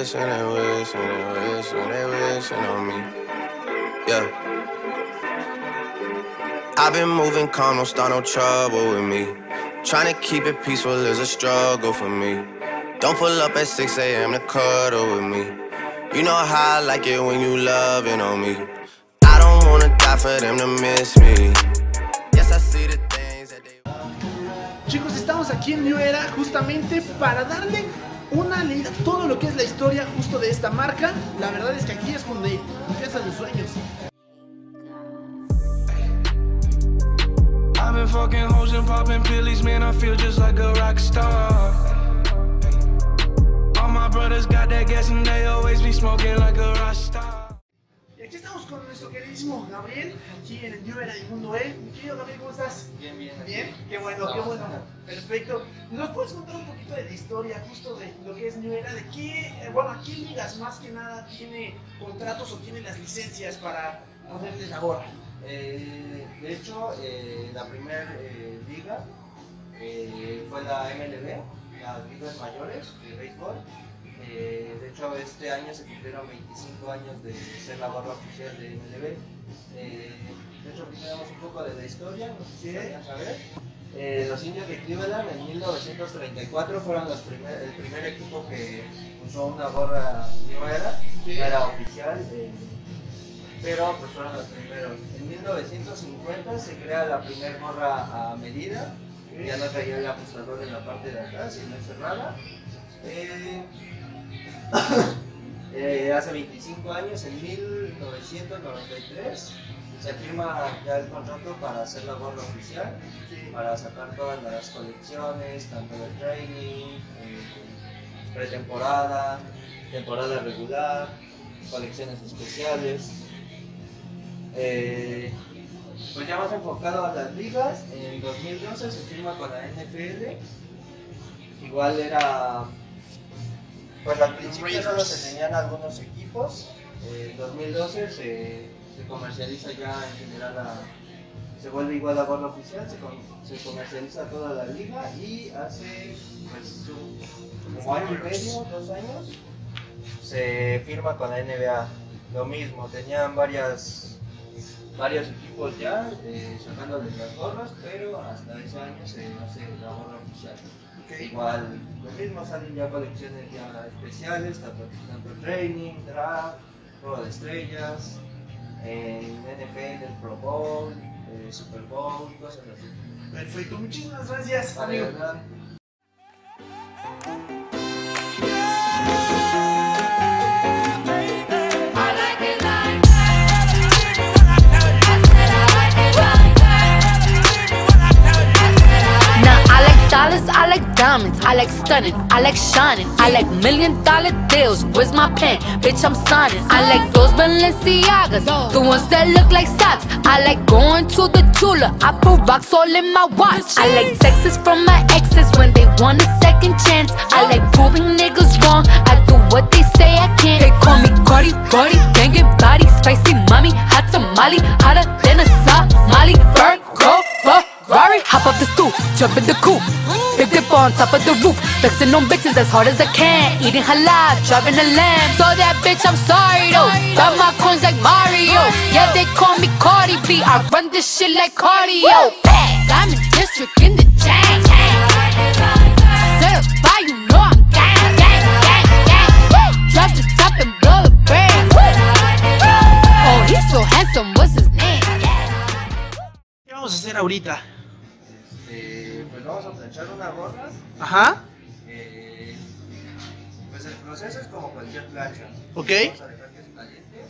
wish, and they wish, and they wish, and they wishing on me. Yeah. I've been moving calm, don't start no trouble with me. Trying to keep it peaceful is a struggle for me. Don't pull up at 6 a.m. to cuddle with me. You know how I like it when you loving on me. I don't wanna die for them to miss me. Yes, I see the things that they... Chicos, estamos aquí en New Era justamente para darle una leída a todo lo que es la historia justo de esta marca. La verdad es que aquí es donde empiezan los sueños. I've been fucking hoes and popping pillies, man, I feel just like a rock star. All my brothers got that gas and they always be smoking like a rock star. Y aquí estamos con nuestro queridísimo Gabriel, aquí en el New Era y Mundo E. Mi querido Gabriel, ¿cómo estás? Bien, bien. Bien, qué bueno, qué bueno. Perfecto. ¿Nos puedes contar un poquito de la historia justo de lo que es New Era? ¿De qué, a qué ligas más que nada tiene contratos o tiene las licencias para ponerles la gorra? De hecho, la primera liga fue la MLB, las ligas mayores de béisbol. De hecho, este año se cumplieron 25 años de ser la gorra oficial de MLB. De hecho, aquí tenemos un poco de la historia, no sé si vayan a saber. Los Indios de Cleveland en 1934 fueron el primer equipo que usó una gorra New Era, era oficial. Pero pues fueron los primeros. En 1950 se crea la primera gorra a medida, ya no traía el ajustador en la parte de atrás, sino cerrada. Hace 25 años, en 1993, se firma ya el contrato para hacer la gorra oficial, para sacar todas las colecciones, tanto de training, pretemporada, temporada regular, colecciones especiales. Pues ya más enfocado a las ligas, en 2012 se firma con la NFL. Igual era, pues al principio solo se tenían algunos equipos. En 2012 se comercializa ya en general, se vuelve igual la gorra oficial, se comercializa toda la liga y hace pues como año y medio, 2 años, se firma con la NBA. Lo mismo, tenían varios equipos ya sacándoles las gorras, pero hasta ese año se hace la gorra oficial. Igual, lo mismo, salen ya colecciones ya especiales, tanto training, draft, juego de estrellas, en NFL, el Pro Bowl, Super Bowl, cosas así. Perfecto, muchísimas gracias, amigo. I like diamonds, I like stunning, I like shining, I like $1 million deals. Where's my pen? Bitch, I'm signing. I like those Balenciagas, the ones that look like socks. I like going to the Tula, I put rocks all in my watch. I like texts from my exes when they want a second chance. I like proving niggas wrong, I do what they say I can't. They call me Cardi, Cardi, banging body, spicy mommy, hot tamale, hotter than a Somali. Bird, go, Ferrari, hop up the stoop, jump in the coupe. Big dip on top of the roof, flexing on bitches as hard as I can. Eating halal, driving a lamb. So that bitch, I'm sorry though. Got my coins like Mario. Yeah, they call me Cardi B. I run this shit like cardio. Diamond District in the chain. Certified, you know I'm gang, gang, gang, gang. Drop the top and blow the brand. Oh, he's so handsome, what's his name? ¿Qué vamos a hacer ahorita? Pues vamos a planchar una gorra. Ajá. Pues el proceso es como cualquier plancha. Ok. Vamos a dejar que se caliente.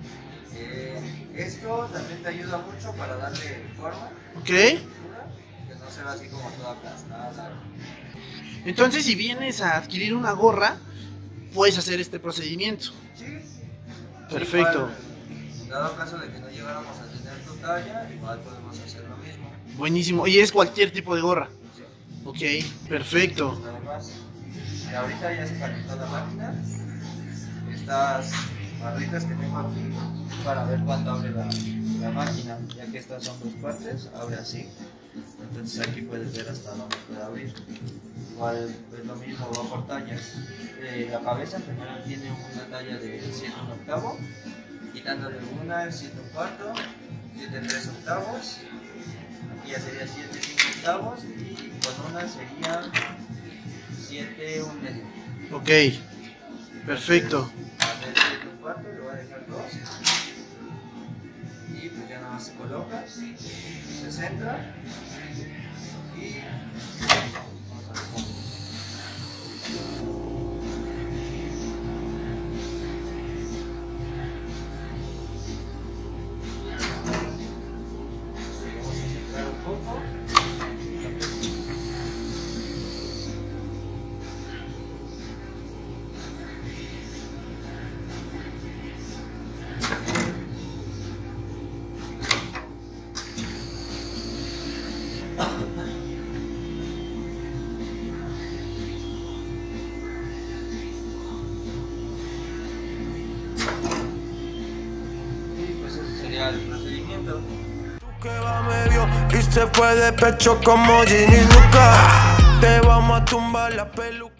Esto también te ayuda mucho para darle forma. Ok. Que no se vea así como toda aplastada. Entonces, si vienes a adquirir una gorra, puedes hacer este procedimiento. Sí. Perfecto. Igual, dado caso de que no llegáramos a tener tu talla, igual podemos hacer lo mismo. Buenísimo. Y es cualquier tipo de gorra. Sí. Ok, perfecto. Nada más. Ahorita ya se calentó la máquina. Estas barritas que tengo aquí para ver cuánto abre la máquina, ya que estas son dos partes, abre así. entonces aquí puedes ver hasta dónde puede abrir. Igual es lo mismo, va por tallas. La cabeza primero tiene una talla de 7/8, quitándole una, 7/4, 7/3, aquí ya sería 7/5 y con una sería 7/1. Ok, perfecto. A ver, 7/4, le voy a dejar 2. Y pues ya nada más se coloca, se centra y vamos al fondo. Vamos a centrar un poco. Y pues ese sería el procedimiento. Que va medio y se fue de pecho como Ginny Luca. Te vamos a tumbar la peluca.